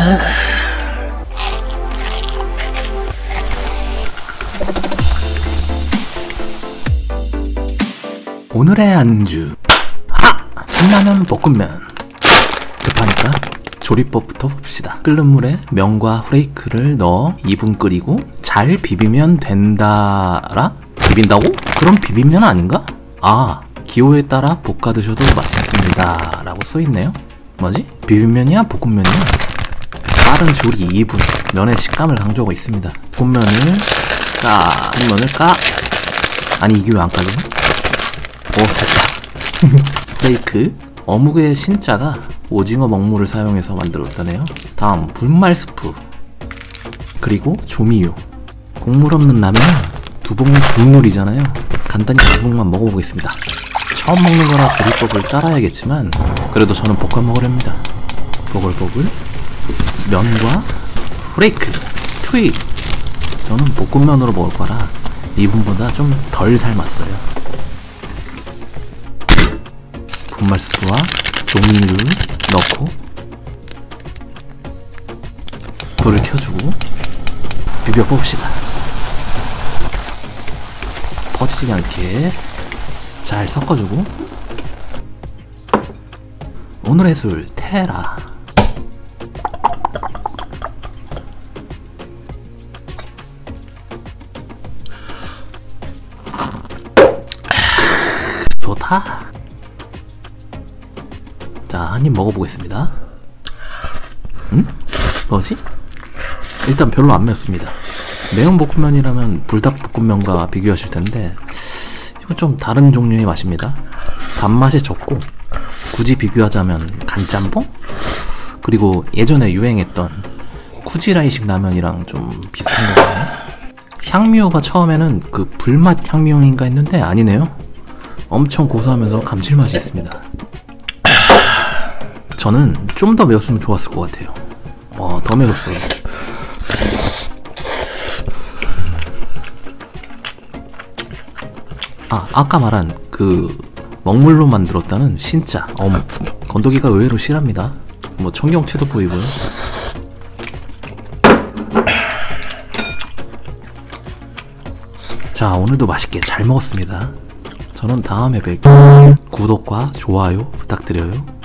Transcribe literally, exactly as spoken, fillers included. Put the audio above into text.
오늘의 안주 하! 신라면 볶음면. 급하니까 조리법부터 봅시다. 끓는 물에 면과 후레이크를 넣어 이 분 끓이고 잘 비비면 된다라? 비빈다고? 그럼 비빔면 아닌가? 아, 기호에 따라 볶아 드셔도 맛있습니다 라고 써있네요. 뭐지? 비빔면이야? 볶음면이야? 빠른 조리 이 분, 면의 식감을 강조하고 있습니다. 볶음면을 까, 한 면을 까. 아니 이게 왜 안 까져? 오, 됐다. 후레이크. 어묵의 신자가 오징어 먹물을 사용해서 만들었다네요. 다음 분말 스프, 그리고 조미유. 국물 없는 라면 두봉 국물이잖아요. 간단히 두봉만 먹어보겠습니다. 처음 먹는 거라 조리법을 따라야겠지만 그래도 저는 볶아 먹으렵니다. 보글보글 면과 후레이크 투입. 저는 볶음면으로 먹을 거라 이분보다 좀 덜 삶았어요. 분말 스프와 조미유를 넣고 불을 켜주고 비벼 봅시다. 퍼지지 않게 잘 섞어주고. 오늘의 술 테라. 좋다. 자, 한입 먹어보겠습니다. 음? 뭐지? 일단 별로 안 맵습니다. 매운 볶음면이라면 불닭볶음면과 비교하실 텐데 이건 좀 다른 종류의 맛입니다. 단맛이 적고 굳이 비교하자면 간짬뽕? 그리고 예전에 유행했던 쿠지라이식 라면이랑 좀 비슷한 것 같아요. 향미호가 처음에는 그 불맛 향미호인가 했는데 아니네요. 엄청 고소하면서 감칠맛이 있습니다. 저는 좀 더 매웠으면 좋았을 것 같아요. 와, 더 매웠어요. 아, 아까 말한 그 먹물로 만들었다는 신자 어묵. 건더기가 의외로 실합니다. 뭐 청경채도 보이고요. 자, 오늘도 맛있게 잘 먹었습니다. 저는 다음에 뵐게요. 구독과 좋아요 부탁드려요.